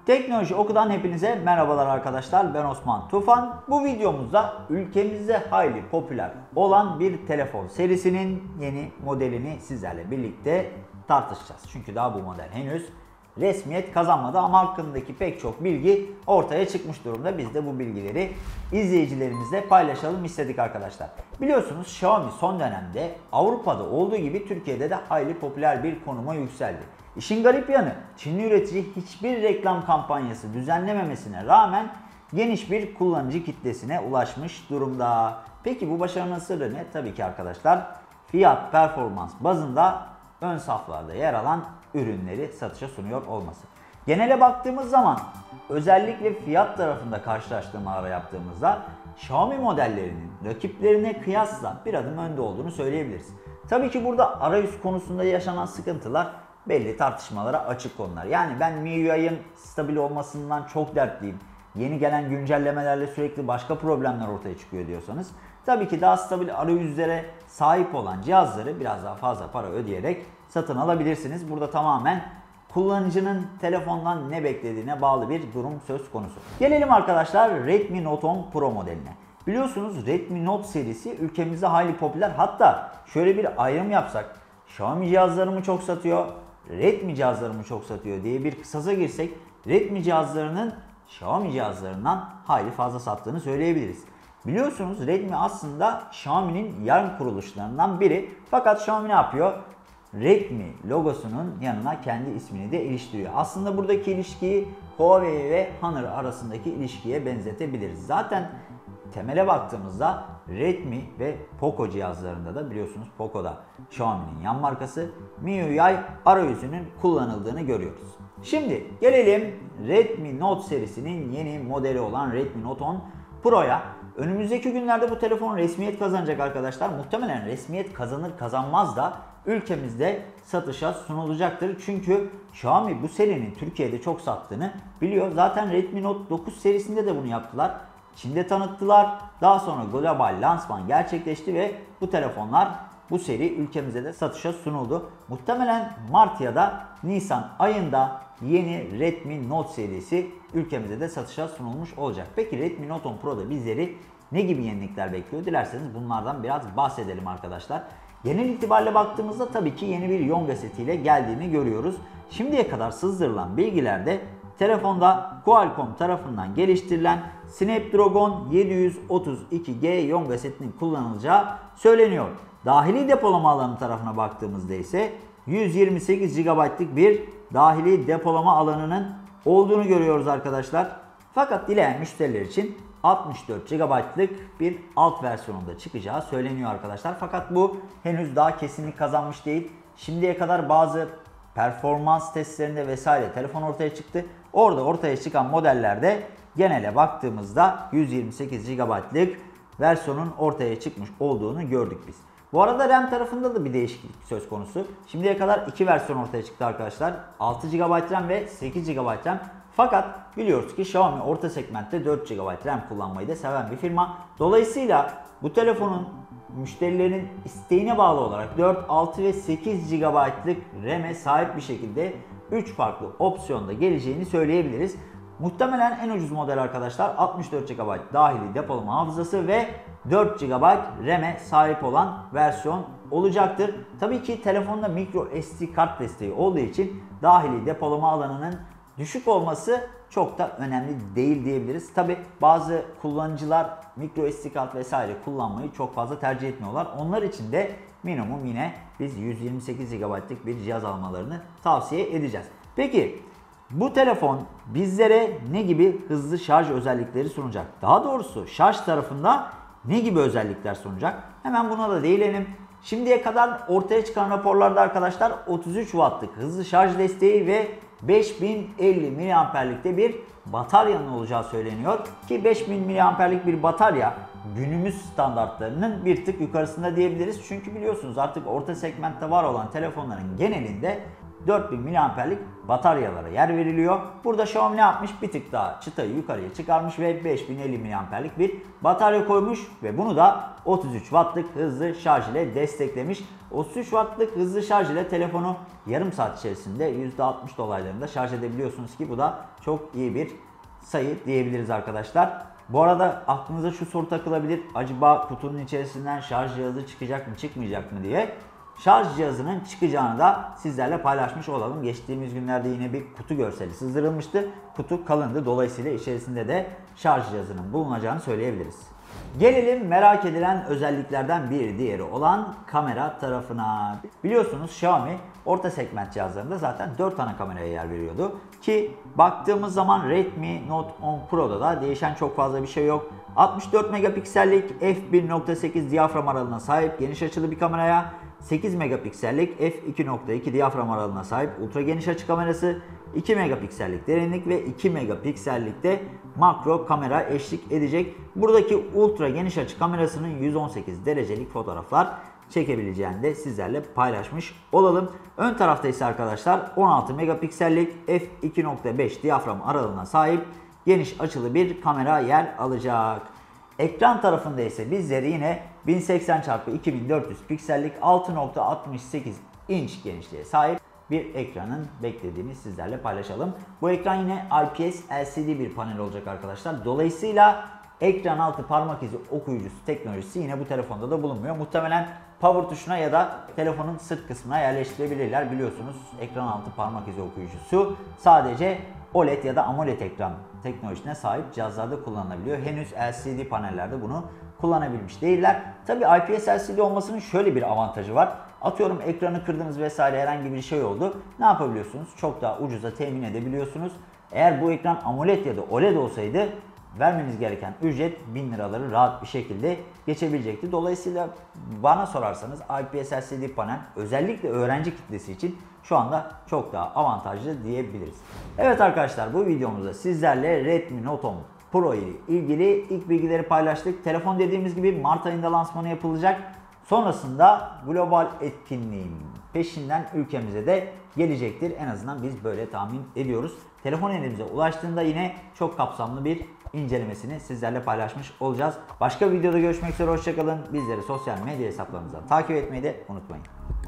Teknoloji Oku'dan hepinize merhabalar arkadaşlar. Ben Osman Tufan. Bu videomuzda ülkemizde hayli popüler olan bir telefon serisinin yeni modelini sizlerle birlikte tartışacağız. Çünkü daha bu model henüz resmiyet kazanmadı ama hakkındaki pek çok bilgi ortaya çıkmış durumda. Biz de bu bilgileri izleyicilerimizle paylaşalım istedik arkadaşlar. Biliyorsunuz Xiaomi son dönemde Avrupa'da olduğu gibi Türkiye'de de hayli popüler bir konuma yükseldi. İşin garip yanı, Çinli üretici hiçbir reklam kampanyası düzenlememesine rağmen geniş bir kullanıcı kitlesine ulaşmış durumda. Peki bu başarının sırrı ne? Tabii ki arkadaşlar fiyat performans bazında ön saflarda yer alan ürünleri satışa sunuyor olması. Genele baktığımız zaman özellikle fiyat tarafında karşılaştırmalar yaptığımızda Xiaomi modellerinin rakiplerine kıyasla bir adım önde olduğunu söyleyebiliriz. Tabii ki burada arayüz konusunda yaşanan sıkıntılar belli tartışmalara açık konular. Yani ben MIUI'ın stabil olmasından çok dertliyim. Yeni gelen güncellemelerle sürekli başka problemler ortaya çıkıyor diyorsanız tabii ki daha stabil arayüzlere sahip olan cihazları biraz daha fazla para ödeyerek satın alabilirsiniz. Burada tamamen kullanıcının telefondan ne beklediğine bağlı bir durum söz konusu. Gelelim arkadaşlar Redmi Note 10 Pro modeline. Biliyorsunuz Redmi Note serisi ülkemizde hayli popüler. Hatta şöyle bir ayrım yapsak, Xiaomi cihazlarımı çok satıyor, Redmi cihazlarımı çok satıyor diye bir kısasa girsek Redmi cihazlarının Xiaomi cihazlarından hayli fazla sattığını söyleyebiliriz. Biliyorsunuz Redmi aslında Xiaomi'nin yarım kuruluşlarından biri. Fakat Xiaomi ne yapıyor? Redmi logosunun yanına kendi ismini de iliştiriyor. Aslında buradaki ilişkiyi Huawei ve Honor arasındaki ilişkiye benzetebiliriz. Zaten temele baktığımızda Redmi ve Poco cihazlarında da biliyorsunuz Poco'da Xiaomi'nin yan markası MIUI arayüzünün kullanıldığını görüyoruz. Şimdi gelelim Redmi Note serisinin yeni modeli olan Redmi Note 10 Pro'ya. Önümüzdeki günlerde bu telefon resmiyet kazanacak arkadaşlar. Muhtemelen resmiyet kazanır kazanmaz da ülkemizde satışa sunulacaktır. Çünkü Xiaomi bu serinin Türkiye'de çok sattığını biliyor. Zaten Redmi Note 9 serisinde de bunu yaptılar. Çin'de tanıttılar. Daha sonra global lansman gerçekleşti ve bu telefonlar bu seri ülkemizde de satışa sunuldu. Muhtemelen Mart ya da Nisan ayında yeni Redmi Note serisi ülkemizde de satışa sunulmuş olacak. Peki Redmi Note 10 Pro'da bizleri ne gibi yenilikler bekliyor? Dilerseniz bunlardan biraz bahsedelim arkadaşlar. Genel itibariyle baktığımızda tabii ki yeni bir Yonga setiyle geldiğini görüyoruz. Şimdiye kadar sızdırılan bilgilerde telefonda Qualcomm tarafından geliştirilen Snapdragon 732G Yonga setinin kullanılacağı söyleniyor. Dahili depolama alanı tarafına baktığımızda ise 128 GB'lık bir dahili depolama alanının olduğunu görüyoruz arkadaşlar. Fakat dileyen müşteriler için 64 GB'lık bir alt versiyonunda çıkacağı söyleniyor arkadaşlar. Fakat bu henüz daha kesinlik kazanmış değil. Şimdiye kadar bazı performans testlerinde vesaire telefon ortaya çıktı. Orada ortaya çıkan modellerde genele baktığımızda 128 GB'lık versiyonun ortaya çıkmış olduğunu gördük biz. Bu arada RAM tarafında da bir değişiklik söz konusu. Şimdiye kadar iki versiyon ortaya çıktı arkadaşlar. 6 GB RAM ve 8 GB RAM. Fakat biliyoruz ki Xiaomi orta segmentte 4 GB RAM kullanmayı da seven bir firma. Dolayısıyla bu telefonun müşterilerin isteğine bağlı olarak 4, 6 ve 8 GB'lık RAM'e sahip bir şekilde 3 farklı opsiyonda geleceğini söyleyebiliriz. Muhtemelen en ucuz model arkadaşlar 64 GB dahili depolama hafızası ve 4 GB RAM'e sahip olan versiyon olacaktır. Tabii ki telefonda micro SD kart desteği olduğu için dahili depolama alanının düşük olması çok da önemli değil diyebiliriz. Tabii bazı kullanıcılar micro SD kart vesaire kullanmayı çok fazla tercih etmiyorlar. Onlar için de minimum yine biz 128 GB'lık bir cihaz almalarını tavsiye edeceğiz. Peki bu telefon bizlere ne gibi hızlı şarj özellikleri sunacak? Daha doğrusu şarj tarafında ne gibi özellikler sunacak? Hemen buna da değinelim. Şimdiye kadar ortaya çıkan raporlarda arkadaşlar 33 Watt'lık hızlı şarj desteği ve 5050 mAh'likte bir bataryanın olacağı söyleniyor. Ki 5000 mAh'lik bir batarya günümüz standartlarının bir tık yukarısında diyebiliriz. Çünkü biliyorsunuz artık orta segmentte var olan telefonların genelinde 4000 mAh'lik bataryalara yer veriliyor. Burada Xiaomi ne yapmış? Bir tık daha çıtayı yukarıya çıkarmış ve 5050 mAh'lik bir batarya koymuş ve bunu da 33 Watt'lık hızlı şarj ile desteklemiş. 33 Watt'lık hızlı şarj ile telefonu yarım saat içerisinde %60 dolaylarında şarj edebiliyorsunuz ki bu da çok iyi bir sayı diyebiliriz arkadaşlar. Bu arada aklınıza şu soru takılabilir. Acaba kutunun içerisinden şarj cihazı çıkacak mı çıkmayacak mı diye. Şarj cihazının çıkacağını da sizlerle paylaşmış olalım. Geçtiğimiz günlerde yine bir kutu görseli sızdırılmıştı. Kutu kalındı. Dolayısıyla içerisinde de şarj cihazının bulunacağını söyleyebiliriz. Gelelim merak edilen özelliklerden bir diğeri olan kamera tarafına. Biliyorsunuz Xiaomi orta segment cihazlarında zaten 4 ana kameraya yer veriyordu. Ki baktığımız zaman Redmi Note 10 Pro'da da değişen çok fazla bir şey yok. 64 megapiksellik f1.8 diyafram aralığına sahip geniş açılı bir kameraya, 8 megapiksellik f2.2 diyafram aralığına sahip ultra geniş açı kamerası, 2 megapiksellik derinlik ve 2 megapiksellikte makro kamera eşlik edecek. Buradaki ultra geniş açı kamerasının 118 derecelik fotoğraflar çekebileceğini de sizlerle paylaşmış olalım. Ön tarafta ise arkadaşlar 16 megapiksellik f2.5 diyafram aralığına sahip geniş açılı bir kamera yer alacak. Ekran tarafında ise bizleri yine 1080x2400 piksellik 6.68 inç genişliğe sahip bir ekranın beklediğini sizlerle paylaşalım. Bu ekran yine IPS LCD bir panel olacak arkadaşlar. Dolayısıyla ekran altı parmak izi okuyucusu teknolojisi yine bu telefonda da bulunmuyor. Muhtemelen power tuşuna ya da telefonun sırt kısmına yerleştirebilirler. Biliyorsunuz ekran altı parmak izi okuyucusu sadece OLED ya da AMOLED ekran teknolojisine sahip cihazlarda kullanılabiliyor. Henüz LCD panellerde bunu kullanabilmiş değiller. Tabi IPS LCD olmasının şöyle bir avantajı var. Atıyorum ekranı kırdınız vesaire herhangi bir şey oldu. Ne yapabiliyorsunuz? Çok daha ucuza temin edebiliyorsunuz. Eğer bu ekran AMOLED ya da OLED olsaydı vermeniz gereken ücret 1000 liraları rahat bir şekilde geçebilecekti. Dolayısıyla bana sorarsanız IPS LCD panel özellikle öğrenci kitlesi için şu anda çok daha avantajlı diyebiliriz. Evet arkadaşlar, bu videomuzda sizlerle Redmi Note 10 Pro ile ilgili ilk bilgileri paylaştık. Telefon dediğimiz gibi Mart ayında lansmanı yapılacak. Sonrasında global etkinliğin peşinden ülkemize de gelecektir. En azından biz böyle tahmin ediyoruz. Telefon elimize ulaştığında yine çok kapsamlı bir incelemesini sizlerle paylaşmış olacağız. Başka bir videoda görüşmek üzere, hoşçakalın. Bizleri sosyal medya hesaplarımızdan takip etmeyi de unutmayın.